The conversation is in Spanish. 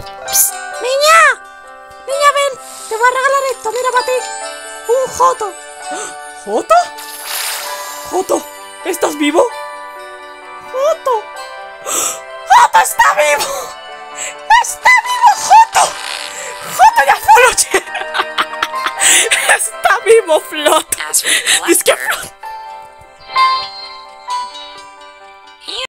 Psst, ¡niña! ¡Niña, ven! Te voy a regalar esto, mira para ti. Un Joto. ¿Joto? ¿Joto? ¿Estás vivo? ¡Joto! ¡Joto está vivo! ¡Está vivo, Joto! ¡Joto ya fue! ¡Está vivo, Flot! ¡Es que Flot!